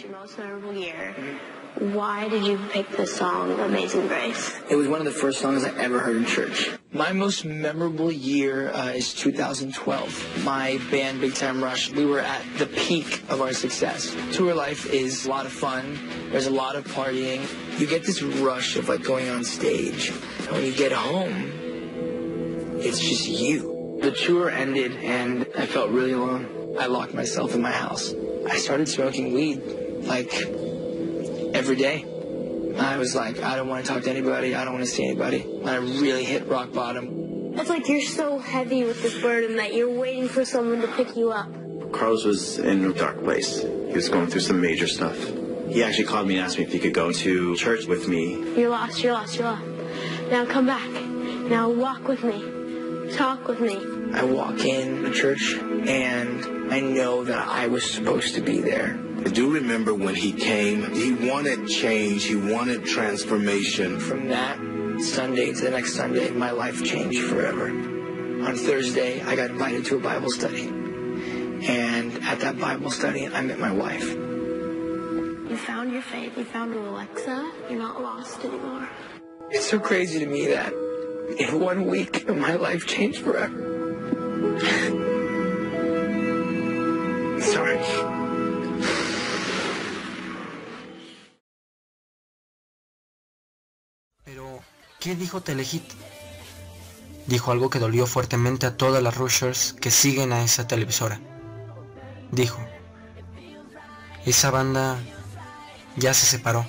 your most memorable year. Why did you pick the song Amazing Grace? It was one of the first songs I ever heard in church. My most memorable year is 2012. My band, Big Time Rush, we were at the peak of our success. Tour life is a lot of fun. There's a lot of partying. You get this rush of like going on stage. And when you get home, it's just you. The tour ended and I felt really alone. I locked myself in my house. I started smoking weed like every day. I was like, I don't want to talk to anybody. I don't want to see anybody. And I really hit rock bottom. It's like you're so heavy with this burden that you're waiting for someone to pick you up. Carlos was in a dark place. He was going through some major stuff. He actually called me and asked me if he could go to church with me. You're lost, you're lost, you're lost. Now come back. Now walk with me. Talk with me. I walk in the church and I know that I was supposed to be there. I do remember when he came, he wanted change, he wanted transformation. From that Sunday to the next Sunday, my life changed forever. On Thursday, I got invited to a Bible study. And at that Bible study, I met my wife. You found your faith, you found Alexa, you're not lost anymore. It's so crazy to me that in 1 week, my life changed forever. Sorry. Pero, ¿qué dijo Telehit? Dijo algo que dolió fuertemente a todas las rushers que siguen a esa televisora. Dijo, esa banda ya se separó.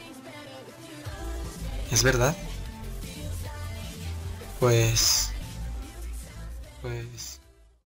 ¿Es verdad? Pues